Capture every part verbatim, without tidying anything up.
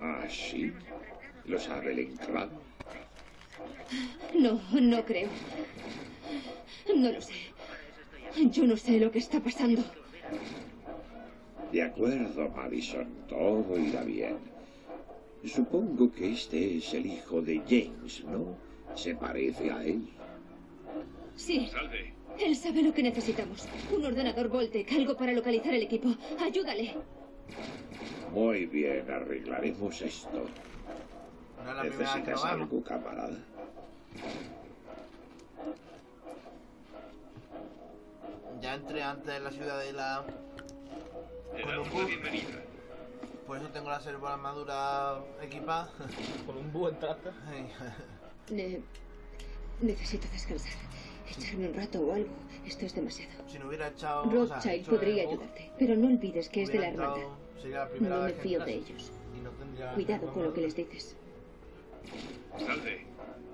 Ah, sí. ¿Lo sabe el enclavado? No, no creo. No lo sé. Yo no sé lo que está pasando. De acuerdo, Madison. Todo irá bien. Supongo que este es el hijo de James, ¿no? ¿Se parece a él? Sí. Salve. Él sabe lo que necesitamos. Un ordenador Voltec, algo para localizar el equipo. Ayúdale. Muy bien, arreglaremos esto. No es la primera vez que lo ¿Necesitas vemos. algo, camarada? Ya entré antes en la ciudad de la... Le Con damos un la bus. bienvenida. Por eso tengo la servo armadura equipada. Con un búho entraste. Ne- Necesito descansar. Echarme un rato o algo. Esto es demasiado. Si no hubiera echado... o sea, Rothschild hecho podría el bus, ayudarte, pero no olvides que es de la hubiera hermandad. entrado- Sería la primera No me vez que fío de entrase. ellos. Y no tendría Cuidado servo con lo que les armadura. dices. Salve.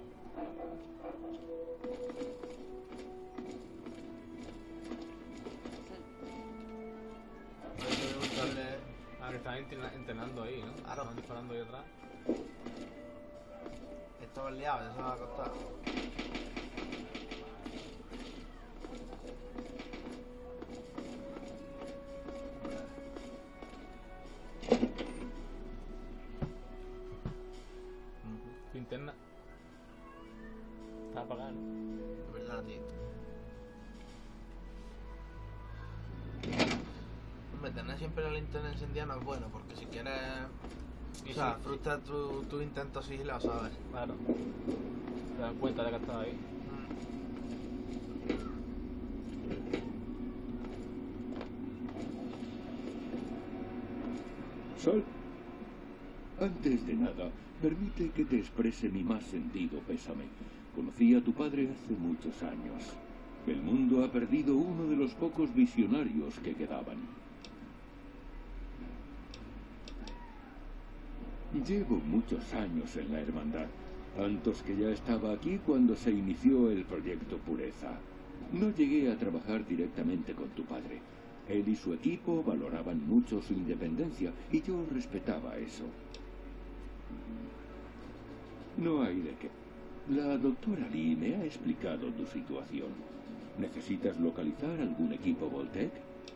Hay que preguntarle... Ah, que están entrena- entrenando ahí, ¿no? Claro. Están disparando ahí atrás. Esto es liado, eso va a costar. Linterna. Está apagada, ¿no? Es verdad, tío. Hombre, tener siempre la linterna encendida no es bueno, porque si quieres... Y O sea, sí. frustra tu, tu intento sigilo, ¿sabes? Claro. Se dan cuenta de que está ahí. Sol, antes de nada, permite que te exprese mi más sentido pésame. Conocí a tu padre hace muchos años. El mundo ha perdido uno de los pocos visionarios que quedaban. Llevo muchos años en la hermandad, tantos que ya estaba aquí cuando se inició el proyecto Pureza. No llegué a trabajar directamente con tu padre. Él y su equipo valoraban mucho su independencia y yo respetaba eso. No hay de qué. La doctora Lee me ha explicado tu situación. ¿Necesitas localizar algún equipo Voltec?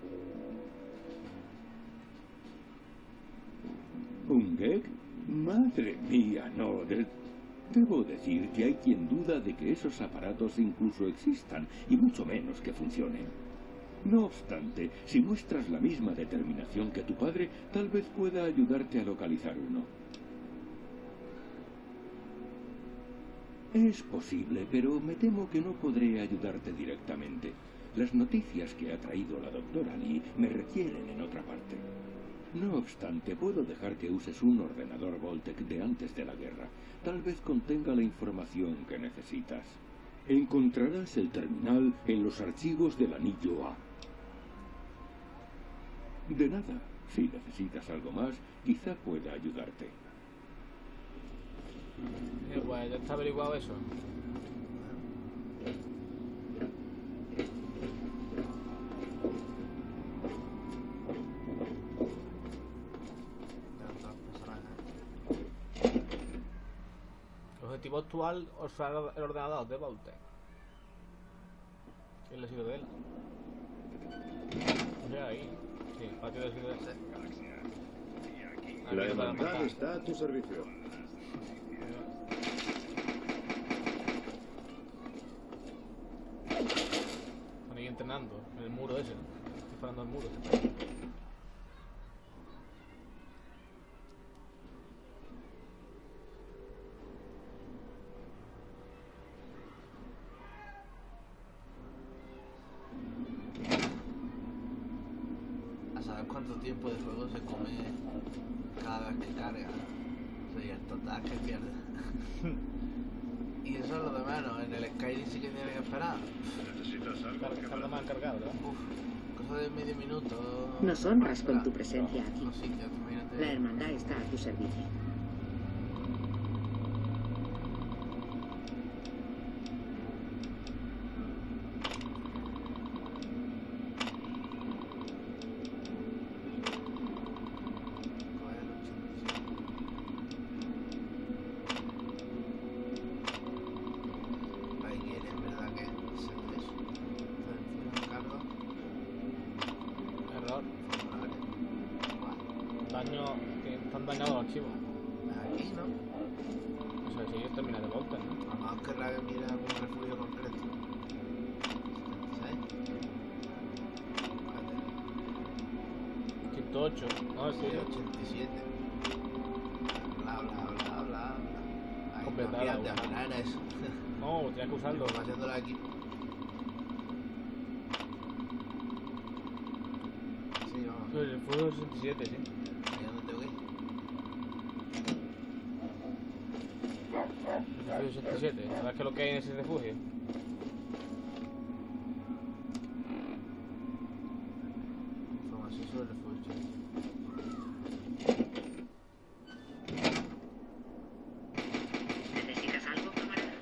¿Un Gek? Madre mía, no. De- Debo decir que hay quien duda de que esos aparatos incluso existan, y mucho menos que funcionen. No obstante, si muestras la misma determinación que tu padre, tal vez pueda ayudarte a localizar uno. Es posible, pero me temo que no podré ayudarte directamente. Las noticias que ha traído la doctora Lee me requieren en otra parte. No obstante, puedo dejar que uses un ordenador Voltec de antes de la guerra. Tal vez contenga la información que necesitas. Encontrarás el terminal en los archivos del anillo A. De nada. Si necesitas algo más, quizá pueda ayudarte. Eh, pues ya está averiguado eso. De otros personajes. El objetivo actual usar el ordenador de Voltec. ¿Quién le sirve de él? Mira ahí. Sí, el patio de sirve de él. La hermandad está a tu servicio. Están ahí entrenando en el muro ese, ¿no? Disparando al muro. A saber cuánto tiempo de juego se come cada vez que carga. O sea, y el total que pierde. Y eso es lo de menos. En el Skyrim sí que tiene que esperar. ¿Necesitas algo? Carga, carga más cargado, ¿verdad? Uf, cosa de medio minuto. Nos honras con tu presencia aquí. No, sí, ya te imagínate. La hermandad está a tu servicio. Coger el ochenta y siete. Que están dañados los archivos. Aquí, ¿no? O sea, si ellos terminan de volver, ¿no? A lo mejor querrá que mire algún refugio concreto. setenta y seis. ciento ocho. No, sí. ochenta y siete. Bla, bla, bla, bla, bla. Ay, Completar no, fíjate, la al final era eso. No, tenía que usarlo. Haciéndolo aquí. Sí, vamos. El refugio sesenta y siete, sí. Ahí donde tengo que ir. El refugio sesenta y siete. ¿Sabes qué es lo que hay en ese refugio? Información sobre el refugio. ¿Necesitas algo, camarada?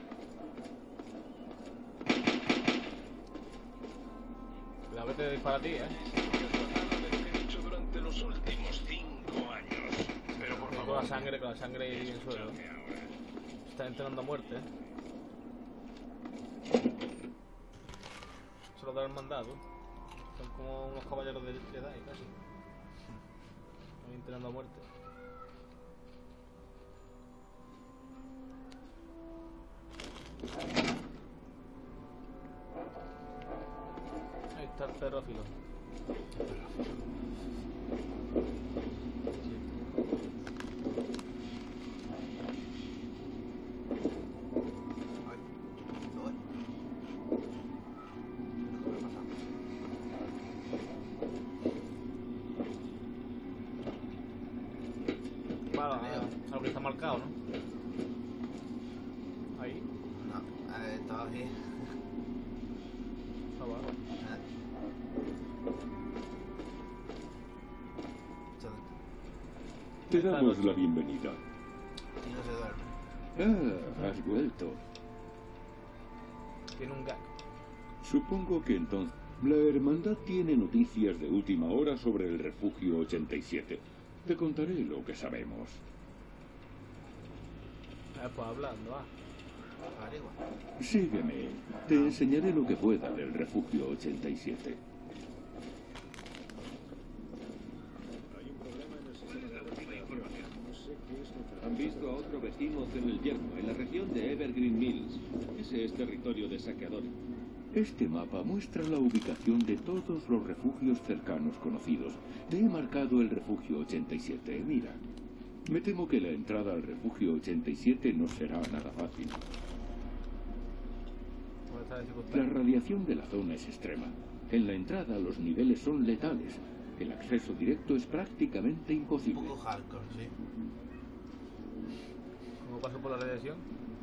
La vete te dispara a ti, ¿eh? Durante los últimos cinco años. Pero por Con favor, la sangre, con la sangre y el suelo. escúchame ahora. Está entrenando a muerte, ¿eh? Se lo da el mandado. Son como unos caballeros de Jedi, casi. Están entrenando a muerte. Ahí está el perrófilo. Ay, no voy. ¿Qué me pasa? Para, a lo que está marcado, ¿no? Ahí, No, eh, estaba aquí. abajo. Ah. Excelente. Te damos la bienvenida. Y no se duerme. Ah, has vuelto. Tiene un gag. Supongo que entonces... La hermandad tiene noticias de última hora sobre el refugio ochenta y siete. Te contaré lo que sabemos. Ah, pues hablando, ah. Averigua. Sígueme. Te enseñaré lo que pueda del refugio ochenta y siete. Hay un problema en el sistema de refrigeración. No sé qué es lo que... Han visto a otro vecino en el yermo, en la región de Evergreen Mills. Ese es territorio de saqueadores. Este mapa muestra la ubicación de todos los refugios cercanos conocidos. Te he marcado el refugio ochenta y siete. Mira. Me temo que la entrada al refugio ochenta y siete no será nada fácil. ¿Cómo está la La dificultad? radiación de la zona es extrema. En la entrada los niveles son letales. El acceso directo es prácticamente Un imposible. poco hardcore, sí. ¿Cómo paso por la radiación?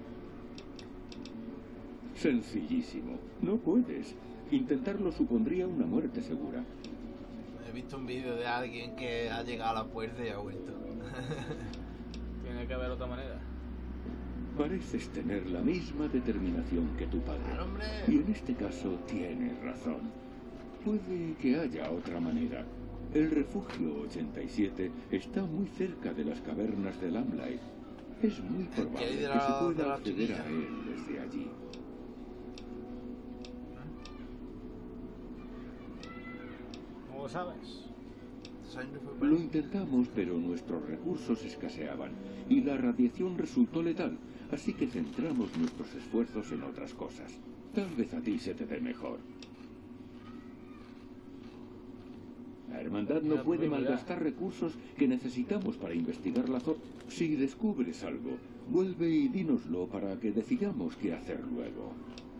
Sencillísimo. No puedes. Intentarlo supondría una muerte segura. He visto un vídeo de alguien que ha llegado a la puerta y ha vuelto. Tiene que haber otra manera. Pareces tener la misma determinación que tu padre. ¡Al hombre! Y en este caso tienes razón. Puede que haya otra manera. El refugio ochenta y siete está muy cerca de las cavernas de Lamlight. Es muy probable hay de que la- se de pueda la acceder a chiquilla? él desde allí. ¿Cómo lo sabes? Siempre fue Lo intentamos, pero nuestros recursos escaseaban y la radiación resultó letal, así que centramos nuestros esfuerzos en otras cosas. Tal vez a ti se te dé mejor. La hermandad no Mira, puede mira. malgastar recursos que necesitamos para investigar la zona. Si descubres algo, vuelve y dínoslo para que decidamos qué hacer luego.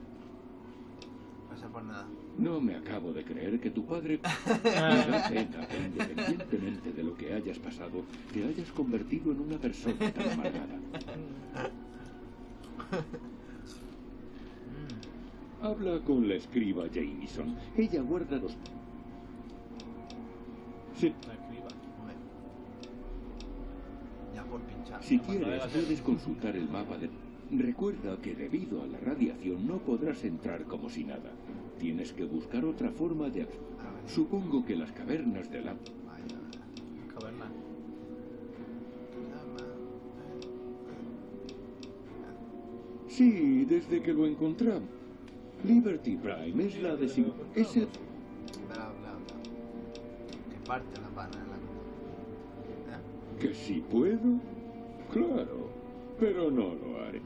pasa por nada. No me acabo de creer que tu padre... Me da pena que, independientemente de lo que hayas pasado, te hayas convertido en una persona tan amargada. Habla con la escriba Jameson. Ella guarda los... Si, La escriba. Hombre. Ya por pinchar. si quieres, puedes consultar el mapa de... Recuerda que debido a la radiación no podrás entrar como si nada. Tienes que buscar otra forma de... ac- A ver. Supongo que las cavernas de la... Vaya, Caverna. Sí, desde que lo encontramos. Liberty Prime es la de... Sig- Es el... bla, bla, bla. Que parte la pana en la... ¿Eh? ¿Que sí puedo? Claro, pero no lo haré.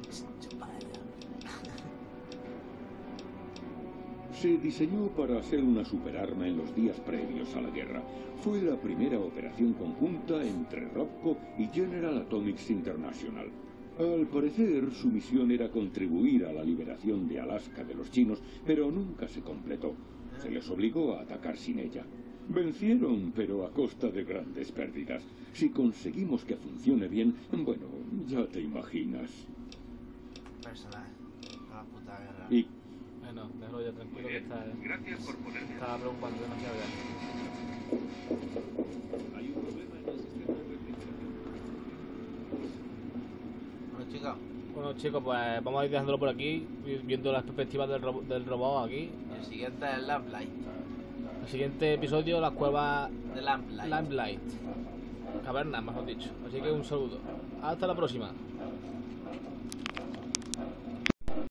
Se diseñó para ser una superarma en los días previos a la guerra. Fue la primera operación conjunta entre Robco y General Atomics International. Al parecer, su misión era contribuir a la liberación de Alaska de los chinos, pero nunca se completó. Se les obligó a atacar sin ella. Vencieron, pero a costa de grandes pérdidas. Si conseguimos que funcione bien, bueno, ya te imaginas. Personal. La puta guerra. Y Bueno, déjalo ya tranquilo que está. Gracias por ponerme. Estaba preocupando demasiado ya. Hay un problema en el sistema de refrigeración. Bueno, chicos, Bueno, chicos, pues vamos a ir dejándolo por aquí, viendo las perspectivas del, ro del robot aquí. el siguiente es Lamplight. El siguiente episodio, las cuevas De Lamplight. Lamplight. Cavernas, mejor dicho. Así que un saludo. Hasta la próxima.